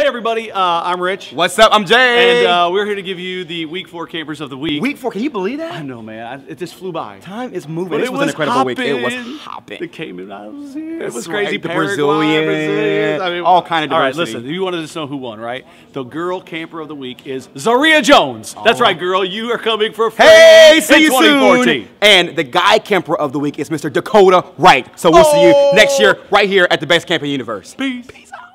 everybody, I'm Rich. What's up? I'm Jay. And we're here to give you the Week 4 Campers of the Week. Week 4, can you believe that? I know, man. It just flew by. Time is moving. But This was an incredible week. It was hopping. hopping. The Cayman Islands here. It was That's crazy. right. The Paraguay, Brazilians. I mean, all kind of diversity. All right, listen. You wanted to know who won, right? The girl camper of the week is Zaria Jones. That's right, girl. You are coming for free. Hey, see in you 2014. soon. And the guy camper of the week is Mr. Dakota Wright. So we'll see you next year right here at the best camp in the universe. Peace. Peace out.